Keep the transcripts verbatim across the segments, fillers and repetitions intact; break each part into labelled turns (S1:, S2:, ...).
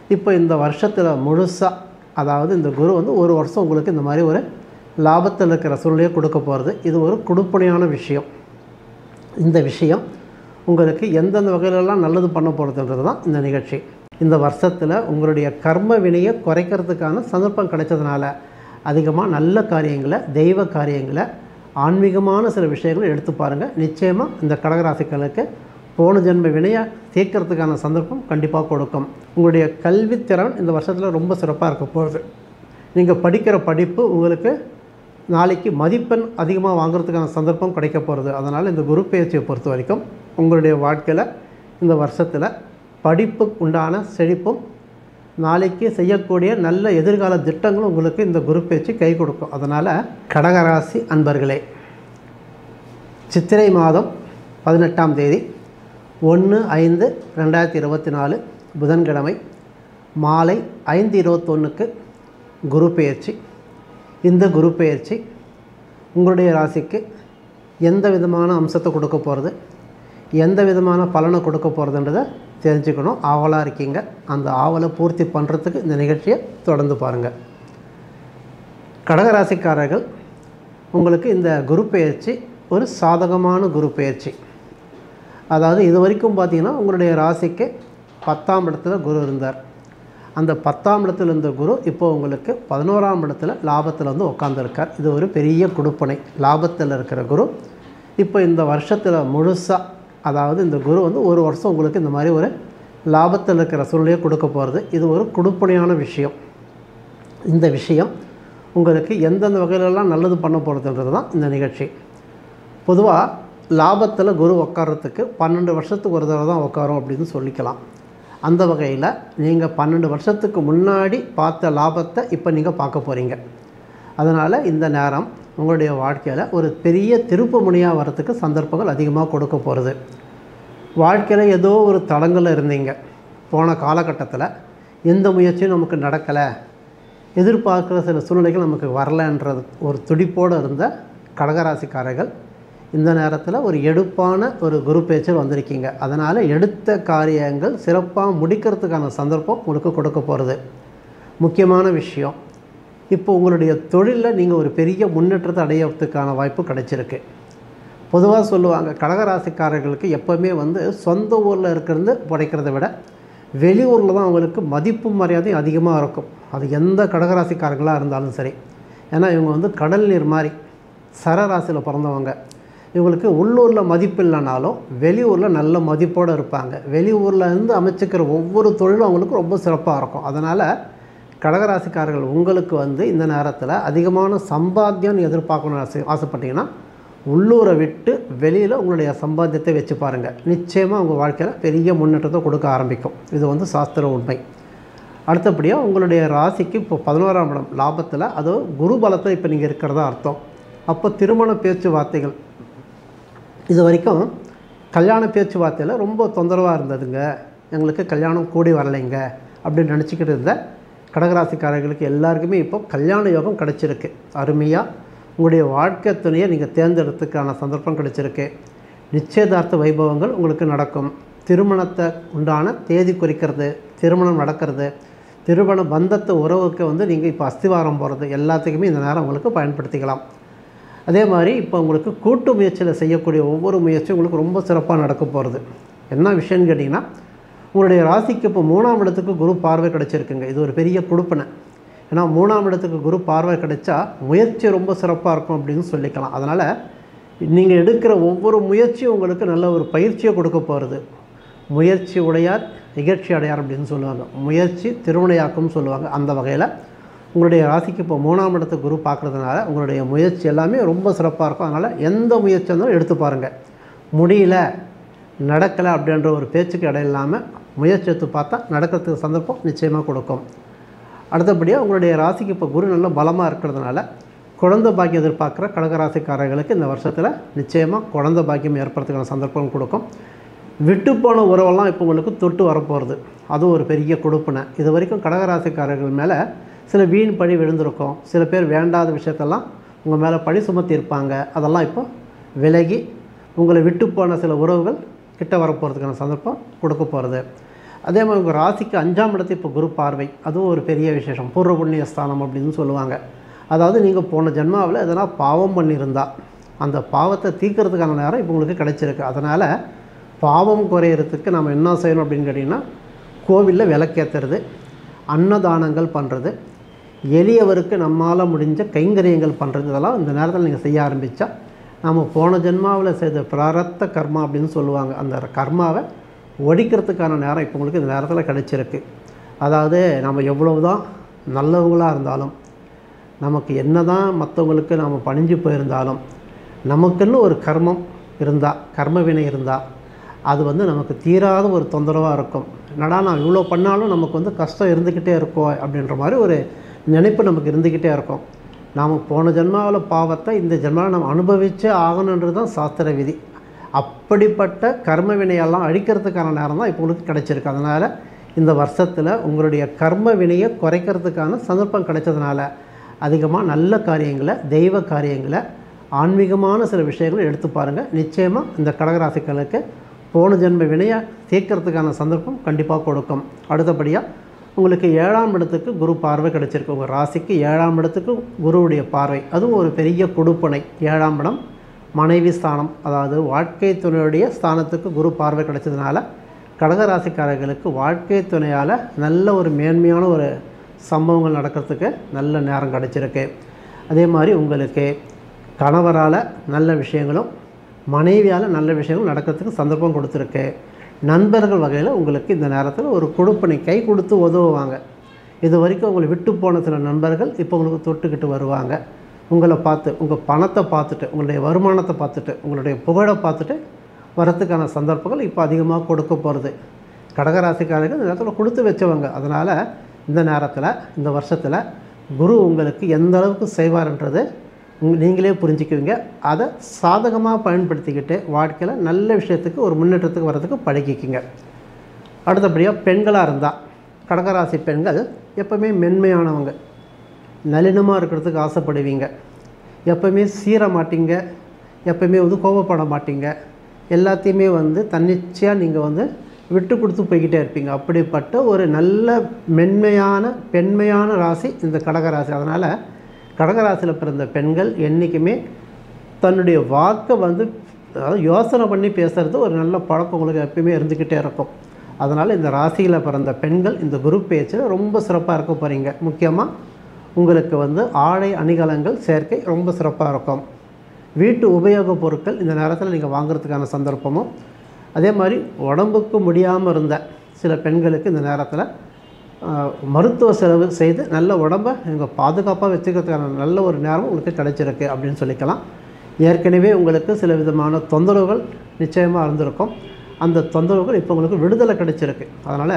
S1: இப்போ இந்த வருஷத்தில் முழுசாக, அதாவது இந்த குரு வந்து ஒரு வருஷம் உங்களுக்கு இந்த மாதிரி ஒரு லாபத்தில் இருக்கிற சூழ்நிலையை கொடுக்க போகிறது. இது ஒரு கொடுப்பனையான விஷயம். இந்த விஷயம் உங்களுக்கு எந்தெந்த வகையிலெல்லாம் நல்லது பண்ண போகிறதுன்றது தான் இந்த நிகழ்ச்சி. இந்த வருஷத்தில் உங்களுடைய கர்ம வினையை குறைக்கிறதுக்கான சந்தர்ப்பம் கிடைச்சதுனால அதிகமாக நல்ல காரியங்களை, தெய்வ காரியங்களை, ஆன்மீகமான சில விஷயங்களை எடுத்து பாருங்கள். நிச்சயமாக இந்த கடகராசிகளுக்கு போன ஜென்ம வினையை தீர்க்கறதுக்கான சந்தர்ப்பம் கண்டிப்பாக கொடுக்கும். உங்களுடைய கல்வித்திறன் இந்த வருஷத்தில் ரொம்ப சிறப்பாக இருக்க போகுது. நீங்கள் படிக்கிற படிப்பு உங்களுக்கு நாளைக்கு மதிப்பெண் அதிகமாக வாங்குறதுக்கான சந்தர்ப்பம் கிடைக்க போகிறது. அதனால் இந்த குரு பெயர்ச்சியை பொறுத்த வரைக்கும் உங்களுடைய வாழ்க்கையில் இந்த வருஷத்தில் படிப்பு உண்டான செழிப்பும், நாளைக்கு செய்யக்கூடிய நல்ல எதிர்கால திட்டங்களும் உங்களுக்கு இந்த குரு பெயர்ச்சி கை கொடுக்கும். அதனால் கடகராசி அன்பர்களே, சித்திரை மாதம் பதினெட்டாம் தேதி ஒன்று ஐந்து ரெண்டாயிரத்தி இருபத்தி நாலு புதன்கிழமை மாலை ஐந்து இருபத்தொன்றுக்கு குரு பெயர்ச்சி. இந்த குரு பெயர்ச்சி உங்களுடைய ராசிக்கு எந்த விதமான அம்சத்தை கொடுக்க போகிறது, எந்த விதமான பலனை கொடுக்க போகிறதுன்றதை தெரிஞ்சுக்கணும். ஆவலாக இருக்கீங்க. அந்த ஆவலை பூர்த்தி பண்ணுறதுக்கு இந்த நிகழ்ச்சியை தொடர்ந்து பாருங்கள். கடகராசிக்காரர்கள், உங்களுக்கு இந்த குரு பெயர்ச்சி ஒரு சாதகமான குரு பெயர்ச்சி. அதாவது இது வரைக்கும் பார்த்திங்கன்னா உங்களுடைய ராசிக்கு பத்தாம் இடத்துல குரு இருந்தார். அந்த பத்தாம் இடத்துல இருந்த குரு இப்போ உங்களுக்கு பதினோராம் இடத்துல லாபத்தில் வந்து உட்காந்துருக்கார். இது ஒரு பெரிய கொடுப்பனை. லாபத்தில் இருக்கிற குரு இப்போ இந்த வருஷத்தில் முழுசாக, அதாவது இந்த குரு வந்து ஒரு வருஷம் உங்களுக்கு இந்த மாதிரி ஒரு லாபத்தில் இருக்கிற சூழ்நிலையை கொடுக்க போகிறது. இது ஒரு கொடுப்பனையான விஷயம். இந்த விஷயம் உங்களுக்கு எந்தெந்த வகையிலெல்லாம் நல்லது பண்ண போகிறதுன்றது தான் இந்த நிகழ்ச்சி. பொதுவாக லாபத்தில் குரு உட்காரத்துக்கு பன்னெண்டு வருஷத்துக்கு ஒரு தடவை தான் உட்காரும் அப்படின்னு சொல்லிக்கலாம். அந்த வகையில் நீங்கள் பன்னெண்டு வருஷத்துக்கு முன்னாடி பார்த்த லாபத்தை இப்போ நீங்கள் பார்க்க போகிறீங்க. அதனால் இந்த நேரம் உங்களுடைய வாழ்க்கையில் ஒரு பெரிய திருப்பு முனையாக வரத்துக்கு சந்தர்ப்பங்கள் அதிகமாக கொடுக்க போகிறது. வாழ்க்கையில் ஏதோ ஒரு தடங்களில் இருந்தீங்க. போன காலகட்டத்தில் எந்த முயற்சியும் நமக்கு நடக்கலை, எதிர்பார்க்குற சில சூழ்நிலைகள் நமக்கு வரலைன்றது ஒரு துடிப்போடு இருந்த கடகராசிக்காரர்கள் இந்த நேரத்தில் ஒரு எடுப்பான ஒரு குரு பேச்சில் வந்திருக்கீங்க. அதனால் எடுத்த காரியங்கள் சிறப்பாக முடிக்கிறதுக்கான சந்தர்ப்பம் உங்களுக்கு கொடுக்க போகிறது. முக்கியமான விஷயம், இப்போ உங்களுடைய தொழிலில் நீங்கள் ஒரு பெரிய முன்னேற்றத்தை அடையிறதுக்கான வாய்ப்பு கிடைச்சிருக்கு. பொதுவாக சொல்லுவாங்க, கடகராசிக்காரர்களுக்கு எப்போவுமே வந்து சொந்த ஊரில் இருக்கிறது படைக்கிறத விட வெளியூரில் தான் அவங்களுக்கு மதிப்பும் மரியாதையும் அதிகமாக இருக்கும். அது எந்த கடகராசிக்காரர்களாக இருந்தாலும் சரி. ஏன்னா இவங்க வந்து கடல் நீர் மாதிரி சரராசியில் பிறந்தவங்க. இவங்களுக்கு உள்ளூரில் மதிப்பு இல்லைனாலும் வெளியூரில் நல்ல மதிப்போடு இருப்பாங்க. வெளியூரில் இருந்து அமைச்சிக்கிற ஒவ்வொரு தொழிலும் அவங்களுக்கு ரொம்ப சிறப்பாக இருக்கும். அதனால் கடகராசிக்காரர்கள் உங்களுக்கு வந்து இந்த நேரத்தில் அதிகமான சம்பாத்தியம்னு எதிர்பார்க்கணும்னு ஆசை ஆசைப்பட்டீங்கன்னா உள்ளூரை விட்டு வெளியில் உங்களுடைய சம்பாத்தியத்தை வச்சு பாருங்கள். நிச்சயமாக உங்கள் வாழ்க்கையில் பெரிய முன்னேற்றத்தை கொடுக்க ஆரம்பிக்கும். இது வந்து சாஸ்திர உண்மை. அடுத்தபடியாக உங்களுடைய ராசிக்கு இப்போ பதினோராம் இடம் லாபத்தில், அது குரு பலத்தில் இப்போ நீங்கள் இருக்கிறதா அர்த்தம். அப்போ திருமண பேச்சுவார்த்தைகள், இது வரைக்கும் கல்யாண பேச்சுவார்த்தையில் ரொம்ப தொந்தரவாக இருந்ததுங்க, எங்களுக்கு கல்யாணம் கூடி வரலைங்க அப்படின்னு நினச்சிக்கிட்டு இருந்த கடகராசிக்காரர்களுக்கு எல்லாருக்குமே இப்போ கல்யாண யோகம் கிடச்சிருக்கு. அருமையாக உங்களுடைய வாழ்க்கை துணையை நீங்கள் தேர்ந்தெடுத்துக்கான சந்தர்ப்பம் கிடச்சிருக்கு. நிச்சயதார்த்த வைபவங்கள் உங்களுக்கு நடக்கும். திருமணத்தை உண்டான தேதி குறிக்கிறது, திருமணம் நடக்கிறது, திருமண பந்தத்தை உறவுக்கு வந்து நீங்கள் இப்போ அஸ்திவாரம் போகிறது எல்லாத்துக்குமே இந்த நேரம் உங்களுக்கு பயன்படுத்திக்கலாம். அதே மாதிரி இப்போ உங்களுக்கு கூட்டு முயற்சியில் செய்யக்கூடிய ஒவ்வொரு முயற்சியும் உங்களுக்கு ரொம்ப சிறப்பாக நடக்க போகிறது. என்ன விஷயம்னு கேட்டிங்கன்னா, உங்களுடைய ராசிக்கு இப்போ மூணாம் இடத்துக்கு குரு பார்வை கிடச்சிருக்குங்க. இது ஒரு பெரிய கொடுப்பனை. ஏன்னா மூணாம் இடத்துக்கு குரு பார்வை கிடைச்சா முயற்சி ரொம்ப சிறப்பாக இருக்கும் அப்படின்னு சொல்லிக்கலாம். அதனால் நீங்கள் எடுக்கிற ஒவ்வொரு முயற்சியும் உங்களுக்கு நல்ல ஒரு பயிற்சியை கொடுக்க போகிறது. முயற்சி உடையார் நிகழ்ச்சி அடையார் அப்படின்னு சொல்லுவாங்க. முயற்சி திருவினையாக்கும்னு சொல்லுவாங்க. அந்த வகையில் உங்களுடைய ராசிக்கு இப்போ மூணாம் இடத்துக்கு குரு பார்க்குறதுனால உங்களுடைய முயற்சி எல்லாமே ரொம்ப சிறப்பாக இருக்கும். அதனால் எந்த முயற்சி இருந்தாலும் எடுத்து பாருங்கள். முடியல, நடக்கலை அப்படின்ற ஒரு பேச்சுக்கு இடம் இல்லாமல் முயற்சி எடுத்து பார்த்தா நடக்கிறதுக்கு சந்தர்ப்பம் நிச்சயமாக கொடுக்கும். அடுத்தபடியாக உங்களுடைய ராசிக்கு இப்போ குரு நல்ல பலமாக இருக்கிறதுனால குழந்தை பாக்கியம் எதிர்பார்க்குற கடகராசிக்காரர்களுக்கு இந்த வருஷத்தில் நிச்சயமாக குழந்தை பாக்கியம் ஏற்படுறதுக்கான சந்தர்ப்பம் கொடுக்கும். விட்டுப்போன உறவெல்லாம் இப்போ உங்களுக்கு தொட்டு வரப்போகிறது. அதுவும் ஒரு பெரிய கொடுப்புனை. இது வரைக்கும் கடகராசிக்காரர்கள் மேலே சில வீண் பழி விழுந்திருக்கும். சில பேர் வேண்டாத விஷயத்தெல்லாம் உங்கள் மேலே பழி சுமத்தி இருப்பாங்க. அதெல்லாம் இப்போ விலகி உங்களை விட்டு போன சில உறவுகள் கிட்ட வரப்போகிறதுக்கான சந்தர்ப்பம் கொடுக்க போகிறது. அதே மாதிரி உங்கள் ராசிக்கு அஞ்சாம் இடத்து இப்போ குரு பார்வை, அதுவும் ஒரு பெரிய விசேஷம். பூர்வ புண்ணிய ஸ்தானம் அப்படின்னு சொல்லுவாங்க. அதாவது நீங்கள் போன ஜென்மாவில் எதனா பாவம் பண்ணியிருந்தால் அந்த பாவத்தை தீர்க்கறதுக்கான நேரம் இப்போ உங்களுக்கு கிடைச்சிருக்கு. அதனால் பாவம் குறையிறதுக்கு நம்ம என்ன செய்யணும் அப்படின்னு கேட்டிங்கன்னா, கோவிலில் விளக்கேற்றுறது, அன்னதானங்கள் பண்ணுறது, எளியவருக்கு நம்மால் முடிஞ்ச கைங்கரியங்கள் பண்ணுறது, இதெல்லாம் இந்த நேரத்தில் நீங்கள் செய்ய ஆரம்பித்தா நம்ம போன ஜென்மாவில் செய்த பிராரத்த கர்மா அப்படின்னு சொல்லுவாங்க, அந்த கர்மாவை ஒழிக்கிறதுக்கான நேரம் இப்போ உங்களுக்கு இந்த நேரத்தில் கிடைச்சிருக்கு. அதாவது நம்ம எவ்வளவு தான் நல்லவங்களாக இருந்தாலும், நமக்கு என்ன தான் மற்றவங்களுக்கு நாம் பணிஞ்சு போயிருந்தாலும், நமக்குன்னு ஒரு கர்மம் இருந்தால், கர்ம வினை இருந்தால் அது வந்து நமக்கு தீராத ஒரு தொந்தரவாக இருக்கும். என்னடா நான் இவ்வளோ பண்ணாலும் நமக்கு வந்து கஷ்டம் இருந்துக்கிட்டே இருக்கோம் அப்படின்ற மாதிரி ஒரு நினைப்பு நமக்கு இருந்துக்கிட்டே இருக்கும். நாம் போன ஜென்மாவில் பாவத்தை இந்த ஜென்மாவில் நம்ம அனுபவிச்சே ஆகணுன்றது தான் சாஸ்திர விதி. அப்படிப்பட்ட கர்ம வினையெல்லாம் அழிக்கிறதுக்கான நேரம் தான் இப்போ உங்களுக்கு கிடைச்சிருக்கு. அதனால் இந்த வருஷத்தில் உங்களுடைய கர்ம வினையை குறைக்கிறதுக்கான சந்தர்ப்பம் கிடைச்சதுனால அதிகமாக நல்ல காரியங்களை, தெய்வ காரியங்களை, ஆன்மீகமான சில விஷயங்களை எடுத்து பாருங்கள். நிச்சயமாக இந்த கடகராசிகளுக்கு போன ஜென்ம வினையை தீர்க்கறதுக்கான சந்தர்ப்பம் கண்டிப்பாக கொடுக்கும். அடுத்தபடியாக உங்களுக்கு ஏழாம் இடத்துக்கு குரு பார்வை கிடைச்சிருக்கு. உங்கள் ராசிக்கு ஏழாம் இடத்துக்கு குருவுடைய பார்வை, அதுவும் ஒரு பெரிய கொடுப்பனை. ஏழாம் இடம் மனைவி ஸ்தானம், அதாவது வாழ்க்கை துணையுடைய ஸ்தானத்துக்கு குரு பார்வை கிடைச்சதுனால கடகராசிக்காரர்களுக்கு வாழ்க்கை துணையால் நல்ல ஒரு மேன்மையான ஒரு சம்பவங்கள் நடக்கிறதுக்கு நல்ல நேரம் கிடச்சிருக்கு. அதே மாதிரி உங்களுக்கு கணவரால் நல்ல விஷயங்களும் மனைவியால் நல்ல விஷயங்களும் நடக்கிறதுக்கு சந்தர்ப்பம் கொடுத்துருக்கு. நண்பர்கள் வகையில் உங்களுக்கு இந்த நேரத்தில் ஒரு கொடுப்பனை கை கொடுத்து உதவுவாங்க. இது வரைக்கும் உங்களை விட்டு போன சில நண்பர்கள் இப்போ உங்களுக்கு தொட்டுக்கிட்டு வருவாங்க. உங்களை பார்த்து, உங்கள் பணத்தை பார்த்துட்டு, உங்களுடைய வருமானத்தை பார்த்துட்டு, உங்களுடைய புகழை பார்த்துட்டு வரத்துக்கான சந்தர்ப்பங்கள் இப்போ அதிகமாக கொடுக்க போகிறது. கடகராசிக்காரர்கள் இந்த நேரத்தில் கொடுத்து வச்சவங்க. அதனால் இந்த நேரத்தில், இந்த வருஷத்தில் குரு உங்களுக்கு எந்த அளவுக்கு செய்வார்ன்றது நீங்களே புரிஞ்சுக்குவீங்க. அதை சாதகமாக பயன்படுத்திக்கிட்டு வாழ்க்கையில் நல்ல விஷயத்துக்கு ஒரு முன்னேற்றத்துக்கு வர்றதுக்கு பழகிக்குங்க. அடுத்தபடியாக பெண்களாக இருந்தால், கடகராசி பெண்கள் எப்போவுமே மென்மையானவங்க, நளினமாக இருக்கிறதுக்கு ஆசைப்படுவீங்க, எப்போவுமே சீர மாட்டீங்க, எப்போவுமே வந்து கோபப்பட மாட்டீங்க, எல்லாத்தையுமே வந்து தன்னிச்சையாக நீங்கள் வந்து விட்டு கொடுத்து போய்கிட்டே இருப்பீங்க. அப்படிப்பட்ட ஒரு நல்ல மென்மையான பெண்மையான ராசி இந்த கடகராசி. அதனால் கடகராசியில் பிறந்த பெண்கள் என்றைக்குமே தன்னுடைய வாக்கை வந்து அதாவது யோசனை பண்ணி பேசுகிறது ஒரு நல்ல பழக்கம் உங்களுக்கு எப்பயுமே இருந்துக்கிட்டே இருக்கும். அதனால் இந்த ராசியில் பிறந்த பெண்கள் இந்த குரு பேச்சில் ரொம்ப சிறப்பாக இருக்க போகிறீங்க. முக்கியமாக உங்களுக்கு வந்து ஆடை அணிகலன்கள் சேர்க்கை ரொம்ப சிறப்பாக இருக்கும். வீட்டு உபயோகப் பொருட்கள் இந்த நேரத்தில் நீங்கள் வாங்குறதுக்கான சந்தர்ப்பமும், அதே மாதிரி உடம்புக்கு முடியாமல் இருந்த சில பெண்களுக்கு இந்த நேரத்தில் மருத்துவ செலவு செய்து நல்ல உடம்பை நீங்கள் பாதுகாப்பாக வச்சுக்கிறதுக்கான நல்ல ஒரு நேரம் உங்களுக்கு கிடைச்சிருக்கு அப்படின்னு சொல்லிக்கலாம். ஏற்கனவே உங்களுக்கு சில விதமான தொந்தரவுகள் நிச்சயமாக இருந்திருக்கும். அந்த தொந்தரவுகள் இப்போ உங்களுக்கு விடுதலை கிடைச்சிருக்கு. அதனால்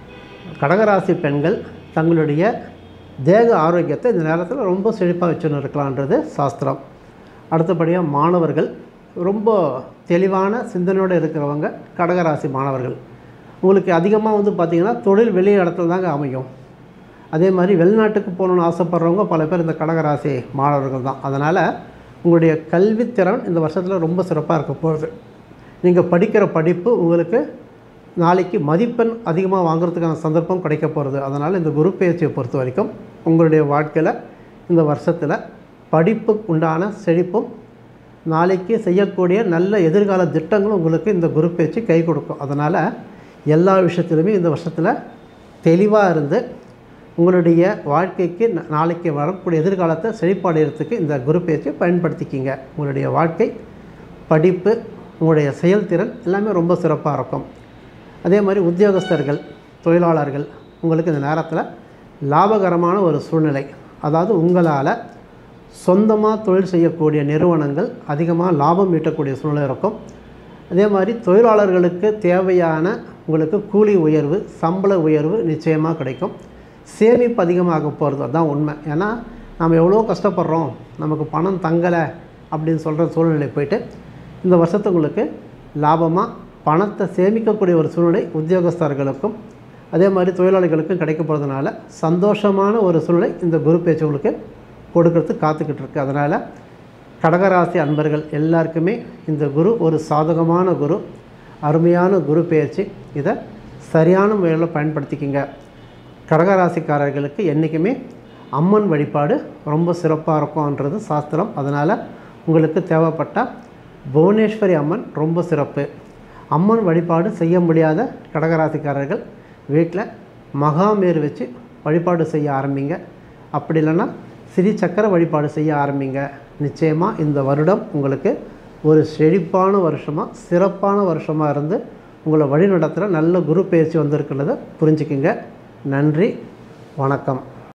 S1: கடகராசி பெண்கள் தங்களுடைய தேக ஆரோக்கியத்தை இந்த நேரத்தில் ரொம்ப செழிப்பாக வச்சுன்னு இருக்கலான்றது சாஸ்திரம். அடுத்தபடியாக மாணவர்கள், ரொம்ப தெளிவான சிந்தனையோடு இருக்கிறவங்க கடகராசி மாணவர்கள். உங்களுக்கு அதிகமாக வந்து பார்த்திங்கன்னா தொழில் வெளி இடத்துல தாங்க அமையும். அதே மாதிரி வெளிநாட்டுக்கு போகணுன்னு ஆசைப்படுறவங்க பல பேர் இந்த கடகராசி மாணவர்கள் தான். அதனால் உங்களுடைய கல்வித்திறன் இந்த வருஷத்தில் ரொம்ப சிறப்பாக இருக்க போகுது. நீங்கள் படிக்கிற படிப்பு உங்களுக்கு நாளைக்கு மதிப்பெண் அதிகமாக வாங்குறதுக்கான சந்தர்ப்பம் கிடைக்க போகிறது. அதனால் இந்த குரு பயிற்சியை பொறுத்த வரைக்கும் உங்களுடைய வாழ்க்கையில் இந்த வருஷத்தில் படிப்பு உண்டான செழிப்பும், நாளைக்கு செய்யக்கூடிய நல்ல எதிர்கால திட்டங்களும் உங்களுக்கு இந்த குரு பயிற்சி கை கொடுக்கும். அதனால் எல்லா விஷயத்திலுமே இந்த வருஷத்தில் தெளிவாக இருந்து உங்களுடைய வாழ்க்கைக்கு நாளைக்கு வரக்கூடிய எதிர்காலத்தை செழிப்படைகிறதுக்கு இந்த குரு பயிற்சியை பயன்படுத்திக்கிங்க. உங்களுடைய வாழ்க்கை, படிப்பு, உங்களுடைய செயல்திறன் எல்லாமே ரொம்ப சிறப்பாக இருக்கும். அதே மாதிரி உத்தியோகஸ்தர்கள், தொழிலாளர்கள் உங்களுக்கு இந்த நேரத்தில் லாபகரமான ஒரு சூழ்நிலை, அதாவது உங்களால் சொந்தமாக தொழில் செய்யக்கூடிய நிறுவனங்கள் அதிகமாக லாபம் ஈட்டக்கூடிய சூழ்நிலை இருக்கும். அதே மாதிரி தொழிலாளர்களுக்கு தேவையான உங்களுக்கு கூலி உயர்வு, சம்பள உயர்வு நிச்சயமாக கிடைக்கும். சேமிப்பு அதிகமாக போகிறது அதுதான் உண்மை. ஏன்னா நம்ம எவ்வளோ கஷ்டப்படுறோம், நமக்கு பணம் தங்கலை அப்படின்னு சொல்கிற சூழ்நிலை போயிட்டு இந்த வருஷத்து உங்களுக்கு லாபமாக பணத்தை சேமிக்கக்கூடிய ஒரு சூழ்நிலை உத்தியோகஸ்தர்களுக்கும் அதே மாதிரி தொழிலாளிகளுக்கும் கிடைக்க போகிறதுனால சந்தோஷமான ஒரு சூழ்நிலை இந்த குரு பேச்சு உங்களுக்கு கொடுக்கறதுக்கு காத்துக்கிட்டு இருக்குது. அதனால் கடகராசி அன்பர்கள் எல்லாருக்குமே இந்த குரு ஒரு சாதகமான குரு, அருமையான குரு பெயர்ச்சி. இதை சரியான முறையில் பயன்படுத்திக்கிங்க. கடகராசிக்காரர்களுக்கு என்றைக்குமே அம்மன் வழிபாடு ரொம்ப சிறப்பாக இருக்கும்ன்றது சாஸ்திரம். அதனால் உங்களுக்கு தேவைப்பட்ட புவனேஸ்வரி அம்மன் ரொம்ப சிறப்பு. அம்மன் வழிபாடு செய்ய முடியாத கடகராசிக்காரர்கள் வீட்டில் மகாமேரு வச்சு வழிபாடு செய்ய ஆரம்பிங்க. அப்படி இல்லைன்னா ஸ்ரீ சக்கர வழிபாடு செய்ய ஆரம்பிங்க. நிச்சயமாக இந்த வருடம் உங்களுக்கு ஒரு செழிப்பான வருஷமாக சிறப்பான வருஷமாக இருந்து உங்களை வழி நடத்துகிற நல்ல குரு பயிற்சி வந்திருக்கிறத புரிஞ்சுக்குங்க. நன்றி, வணக்கம்.